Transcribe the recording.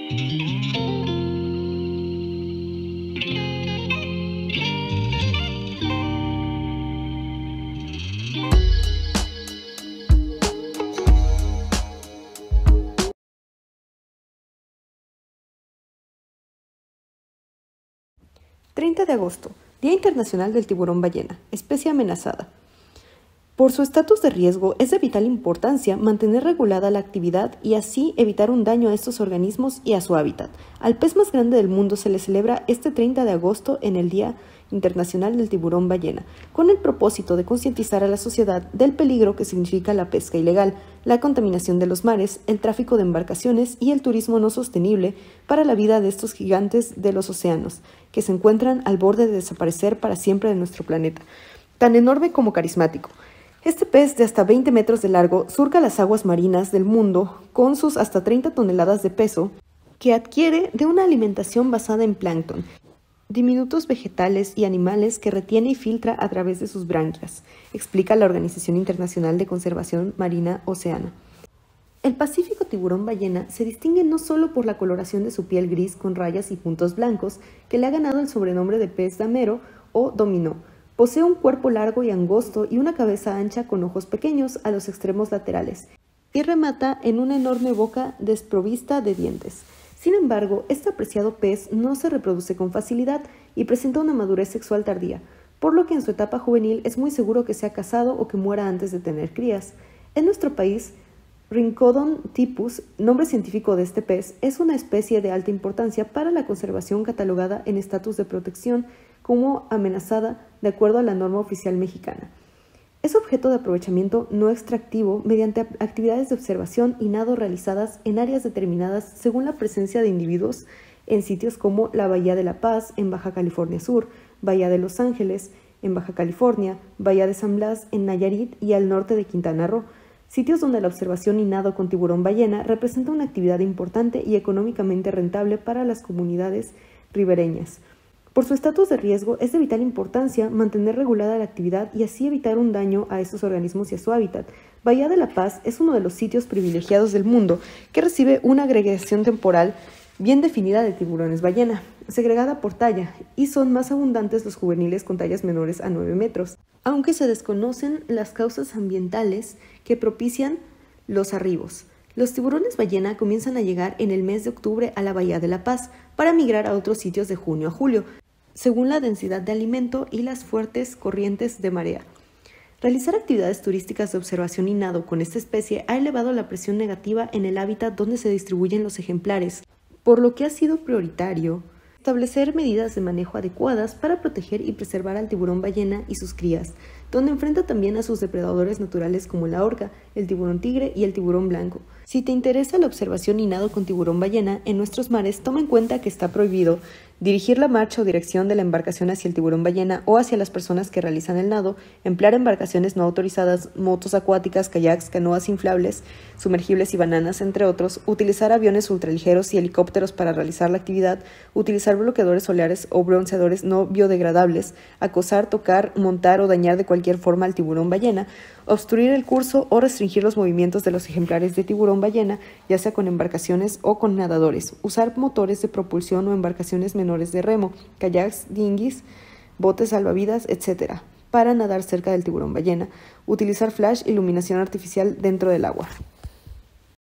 30 de agosto, Día Internacional del Tiburón Ballena, especie amenazada. Por su estatus de riesgo, es de vital importancia mantener regulada la actividad y así evitar un daño a estos organismos y a su hábitat. Al pez más grande del mundo se le celebra este 30 de agosto en el Día Internacional del Tiburón Ballena, con el propósito de concientizar a la sociedad del peligro que significa la pesca ilegal, la contaminación de los mares, el tráfico de embarcaciones y el turismo no sostenible para la vida de estos gigantes de los océanos, que se encuentran al borde de desaparecer para siempre de nuestro planeta, tan enorme como carismático. Este pez de hasta 20 metros de largo surca las aguas marinas del mundo con sus hasta 30 toneladas de peso que adquiere de una alimentación basada en plancton, diminutos vegetales y animales que retiene y filtra a través de sus branquias, explica la Organización Internacional de Conservación Marina Oceana. El pacífico tiburón ballena se distingue no solo por la coloración de su piel gris con rayas y puntos blancos, que le ha ganado el sobrenombre de pez damero o dominó. Posee un cuerpo largo y angosto y una cabeza ancha con ojos pequeños a los extremos laterales, y remata en una enorme boca desprovista de dientes. Sin embargo, este apreciado pez no se reproduce con facilidad y presenta una madurez sexual tardía, por lo que en su etapa juvenil es muy seguro que sea casado o que muera antes de tener crías. En nuestro país, Rhincodon typus, nombre científico de este pez, es una especie de alta importancia para la conservación catalogada en estatus de protección como amenazada de acuerdo a la norma oficial mexicana. Es objeto de aprovechamiento no extractivo mediante actividades de observación y nado realizadas en áreas determinadas según la presencia de individuos en sitios como la Bahía de La Paz en Baja California Sur, Bahía de Los Ángeles en Baja California, Bahía de San Blas en Nayarit y al norte de Quintana Roo, sitios donde la observación y nado con tiburón ballena representa una actividad importante y económicamente rentable para las comunidades ribereñas. Por su estatus de riesgo, es de vital importancia mantener regulada la actividad y así evitar un daño a estos organismos y a su hábitat. Bahía de La Paz es uno de los sitios privilegiados del mundo que recibe una agregación temporal bien definida de tiburones ballena, segregada por talla, y son más abundantes los juveniles con tallas menores a 9 metros, aunque se desconocen las causas ambientales que propician los arribos. Los tiburones ballena comienzan a llegar en el mes de octubre a la Bahía de La Paz para migrar a otros sitios de junio a julio, según la densidad de alimento y las fuertes corrientes de marea. Realizar actividades turísticas de observación y nado con esta especie ha elevado la presión negativa en el hábitat donde se distribuyen los ejemplares, por lo que ha sido prioritario establecer medidas de manejo adecuadas para proteger y preservar al tiburón ballena y sus crías, donde enfrenta también a sus depredadores naturales como la orca, el tiburón tigre y el tiburón blanco. Si te interesa la observación y nado con tiburón ballena en nuestros mares, toma en cuenta que está prohibido dirigir la marcha o dirección de la embarcación hacia el tiburón ballena o hacia las personas que realizan el nado, emplear embarcaciones no autorizadas, motos acuáticas, kayaks, canoas inflables, sumergibles y bananas, entre otros, utilizar aviones ultraligeros y helicópteros para realizar la actividad, utilizar bloqueadores solares o bronceadores no biodegradables, acosar, tocar, montar o dañar de cualquier forma al tiburón ballena, obstruir el curso o restringir los movimientos de los ejemplares de tiburón ballena, ya sea con embarcaciones o con nadadores, usar motores de propulsión o embarcaciones menores de remo, kayaks, dinghies, botes salvavidas, etc., para nadar cerca del tiburón ballena, utilizar flash, iluminación artificial dentro del agua.